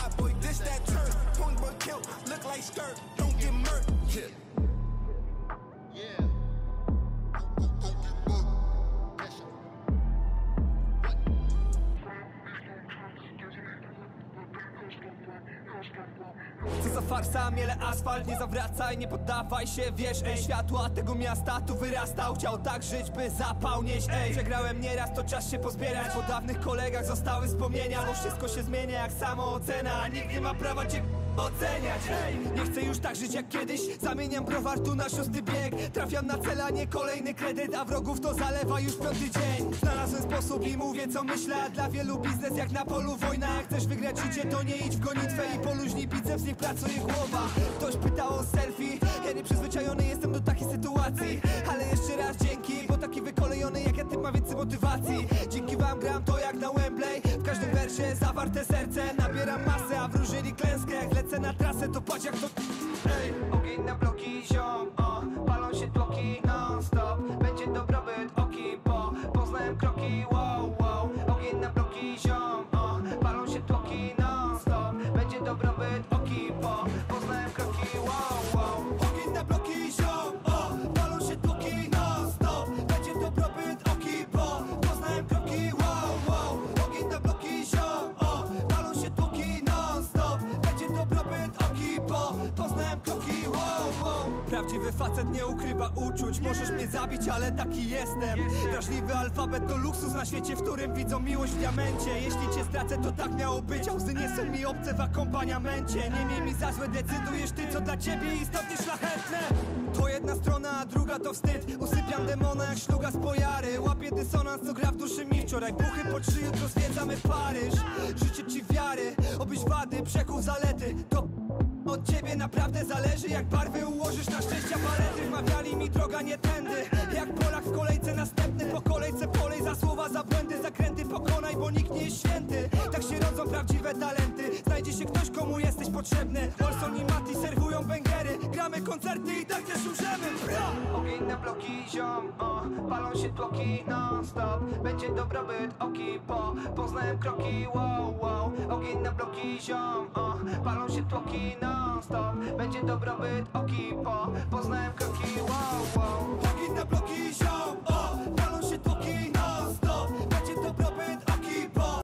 bad boy, this that turn. Tony boy kill, look like skirt, don't get murked. Yeah. Co za farsa, miele asfalt, nie zawracaj, nie poddawaj się, wiesz, ej. Światła tego miasta tu wyrastał, chciał tak żyć, by zapał nieść, ej. Przegrałem nieraz, to czas się pozbierać. Po dawnych kolegach zostały wspomnienia, bo wszystko się zmienia jak samoocena, a nikt nie ma prawa cię oceniać, ej. Nie chcę już tak żyć jak kiedyś, zamieniam browar tu na 6. bieg. Trafiam na cel, a nie kolejny kredyt, a wrogów to zalewa już 5. dzień. Znalazłem sposób i mówię co myślę, a dla wielu biznes jak na polu wojna. Jak chcesz wygrać życie, to nie idź w gonitwę i poluźnij biceps, niech pracuje głowa. Ktoś pytał o selfie, ja nieprzyzwyczajony jestem do takiej sytuacji. Ale jeszcze raz dzięki, bo taki wykolejony jak ja typ ma więcej motywacji. Dzięki wam gram to jak na Wembley, w każdym wersie zawarte serce. Nabieram masę, a wróżyli klęskę. Jak lecę na trasę, to patrz jak to... Ej. Ogień na bloki, ziom, palą się tłoki non-stop. Będzie dobrobyt, oki, bo poznałem kroki, wow, wow. Ogień na bloki, ziom, palą się tłoki non-stop. Będzie dobrobyt, oki, bo poznałem kroki, wow, wow. Ogień na bloki, ziom, palą się tłoki non-stop. Będzie dobrobyt, oki, bo poznałem kroki, wow, wow. Ogień na bloki, ziom, palą się tłoki non-stop. Będzie dobrobyt, oki, bo poznałem kroki, wow, wow. Prawdziwy facet nie ukrywa uczuć. Możesz mnie zabić, ale taki jestem. Wrażliwy alfabet to luksus na świecie, w którym widzą miłość w diamencie. Jeśli cię stracę, to tak miało być, a łzy nie są mi obce w akompaniamencie. Nie miej mi za złe, decydujesz ty, co dla ciebie istotnie szlachetne. To jedna strona, a druga to wstyd. Usypiam demona jak szluga z pojary. Łapię dysonans, co gra w duszy mi wczoraj. Buchy po 3, jutro zwiedzamy Paryż. Życzę ci wiary, obyś wady, przekuł zalety. To od ciebie naprawdę zależy, jak barwy ułożysz na szczęścia palety. Wmawiali mi droga nie tędy, jak Polak w kolejce następny. Po kolejce polej za słowa, za błędy, zakręty pokonaj, bo nikt nie jest święty. Tak się rodzą prawdziwe talenty. Znajdzie się ktoś, komu jesteś potrzebny. Olson i Mati serwują węgery. Gramy koncerty i tak też umrzemy. Ogień na bloki, ziom, palą się tłoki non-stop. Będzie dobrobyt, oki, bo poznałem kroki, wow, wow. Ogień na bloki, ziom, palą się tłoki non-stop. Będzie dobrobyt, oki, bo poznałem kroki, wow, wow. Ogień na bloki, ziom, palą się tłoki non-stop.